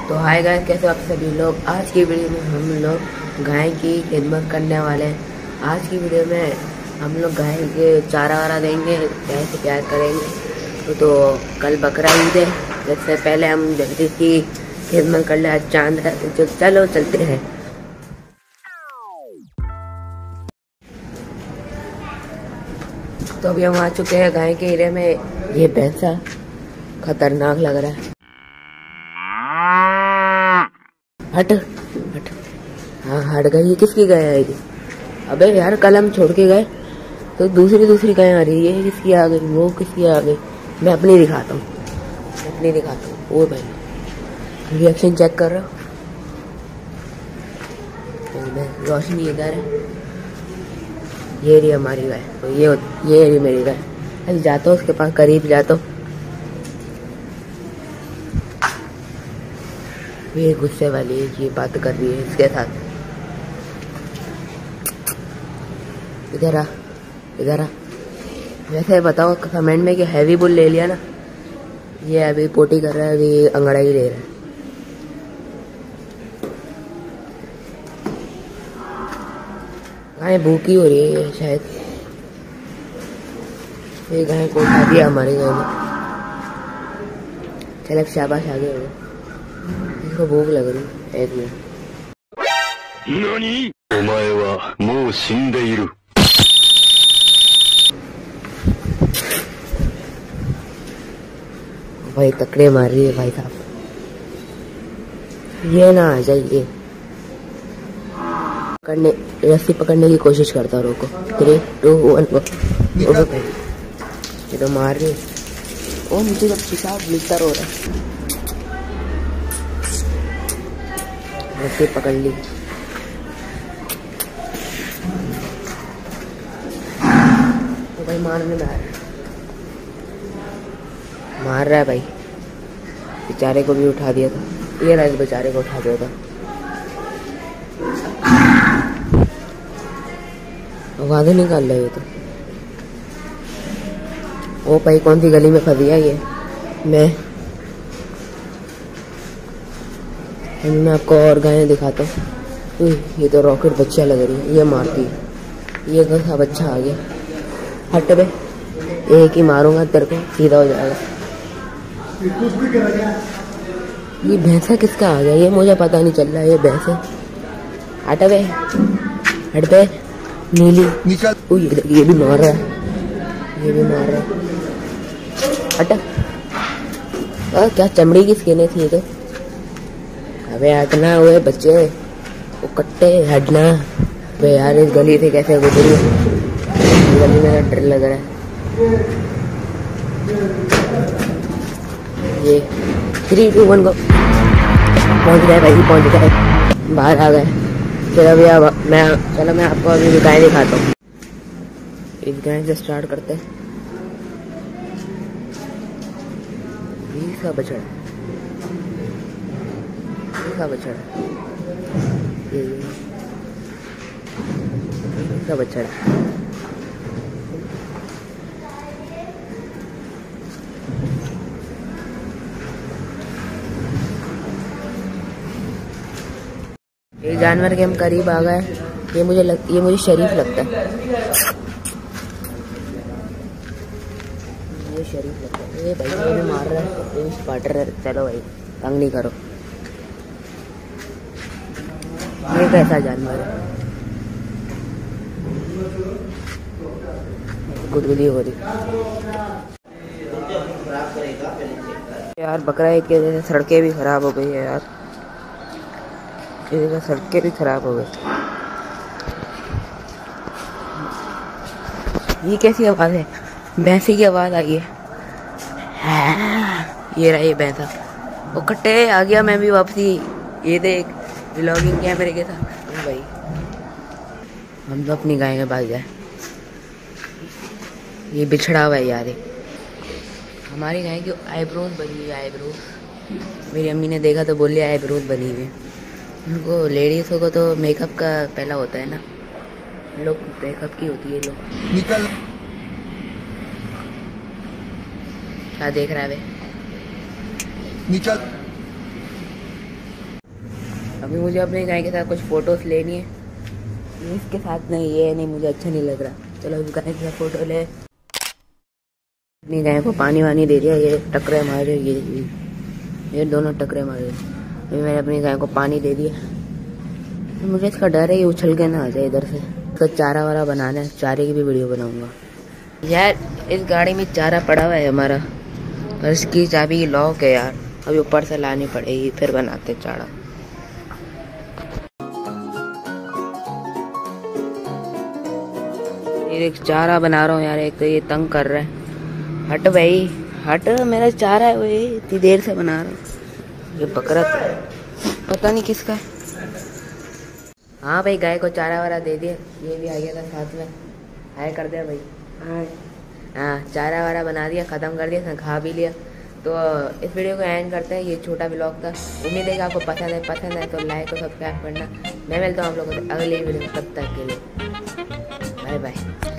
तो hi guys, कैसे हो आप सभी लोग। आज की वीडियो में हम लोग गाय की खिदमत करने वाले हैं। आज की वीडियो में हम लोग गाय के चारा वारा देंगे, गाय से प्यार करेंगे। तो कल बकरा ईद है, इससे पहले हम जल्दी की खिदमत कर ले। आज चांद है तो चलो चलते हैं। तो अभी हम आ चुके हैं गाय के एरिया में। ये भैंसा खतरनाक लग रहा है। हट हट, हाँ हट गई। ये किसकी गाय है ये? अबे यार, कल हम छोड़ के गए तो दूसरी गाय आ रही है। ये किसकी आ गई, वो किसकी आ गई। मैं अपनी दिखाता हूँ, ओ भाई रिएक्शन चेक कर रहा हूँ। रोशनी इधर है। ये रही हमारी गाय, तो ये रही मेरी गाय। अभी जाता हूँ उसके पास, करीब जाता हूँ। ये गुस्से वाली है, ये बात कर रही है इसके साथ। इधर आ। वैसे बताओ कमेंट में कि हैवी बुल ले लिया ना। ये अभी पोटी कर रहा है, अभी अंगड़ाई ले रहा है। गाय भूखी हो रही है ये शायद। ये गाय को उठा दिया हमारी गाय ने। चल अब शाबाश, आगे हो। इसको भूख लग रही है। एक मिनट। नानी? ओमाए वा मो शिंदे इरु। भाई तकड़े मार रही है भाई साहब। ये ना आ जाइए। रस्सी पकड़ने की कोशिश करता हूँ। रोको, 3, 2, 1 गो। ये तो मार रही है। ओ मुझे जब पिशाब ब्लिस्टर हो रहा है। रस्सी पकड़ ली। तो भाई मारने में मार रहा है भाई। बेचारे को भी उठा दिया था। ये रहा, इस बेचारे को उठा दिया था। आवाज़ निकाल रहा है ये तो। ओ भाई कौन सी गली में फंस गया ये। मैं आपको और गायें दिखाता हूँ। ये तो रॉकेट बच्चा लग रही है, ये मारती है। ये कैसा बच्चा आ गया। हट बे, एक ही मारूंगा तेरे को, सीधा हो जाएगा। ये भैंसा किसका आ गया, ये मुझे पता नहीं चल रहा है। ये भैंस है। हट बे नीली। ये भी मार रहा है। हट। क्या चमड़ी की स्किन है थी तो। अबे हटना हुए बच्चे, वो कट्टे हटना। अबे यार इस गली से कैसे गुजरी। गली में डर लग रहा है। ये 3, 2, 1 गो। पहुंच गए भाई, पहुंच गए, बाहर आ गए। चलो भैया मैं आपको अभी गाय दिखाता हूँ। इस गाय से स्टार्ट करते हैं। इसका बछड़ा इसका बछड़ा। एक जानवर के हम करीब आ गए। ये मुझे शरीफ लगता है। ये शरीफ लगता है। ये भाई मुझे मार रहा है, ये पार्टनर है। चलो भाई तंग नहीं करो। ये कैसा जानवर है। गुदगुदी हो रही यार। बकरा ईद की वजह से सड़कें भी खराब हो गई है यार। सड़कें भी खराब हो गई। ये कैसी आवाज है? भैंसे की आवाज आई है। ये रहा ये भैंसा। वो कट्टे आ गया, मैं भी वापसी। ये देख व्लॉगिंग कैमरे के साथ। भाई हम तो अपनी गाय में भाग जाए। ये बिछड़ा हुआ है यार। हमारी गाय की आईब्रोज बनी हुई है। आईब्रोज मेरी अम्मी ने देखा तो बोली आईब्रोज बनी हुई है। उनको लेडीज़ों को तो मेकअप का पहला होता है ना, लोग मेकअप की होती है। लोग निकल। क्या देख रहा है वे? निकल। अभी मुझे अपने गाय के साथ कुछ फ़ोटोज़ लेनी है। इसके साथ नहीं, ये नहीं, मुझे अच्छा नहीं लग रहा। चलो अभी गाय के साथ फ़ोटो ले। अपनी गाय को पानी वानी दे दिया, ये टकरे मारे, ये दोनों टकरे मारे। अभी मैंने अपनी गाय को पानी दे दिया। मुझे इसका डर है ये उछल के ना आ जाए इधर से। इसका चारा वारा बनाना है, चारे की भी वीडियो बनाऊंगा। यार इस गाड़ी में चारा पड़ा हुआ है हमारा, और इसकी चाबी लॉक है यार, अभी ऊपर से लानी पड़ेगी, फिर बनाते चारा। एक चारा बना रहा हूँ यार, एक तो ये तंग कर रहा है। हट भाई हट, मेरा चारा है वही, इतनी देर से बना रहा हूँ। ये बकरा पता नहीं किसका है। हाँ भाई, गाय को चारा वारा दे दिया, ये भी आ गया था साथ में। हाय कर दिया भाई, हाय। हाँ, चारा वारा बना दिया, ख़त्म कर दिया, खा भी लिया। तो इस वीडियो को एंड करते हैं। ये छोटा व्लॉग था, उम्मीद है कि आपको पसंद है तो लाइक और सब्सक्राइब करना। मैं मिलता हूँ आप लोगों से अगली वीडियो में, तब तक के लिए बाय बाय।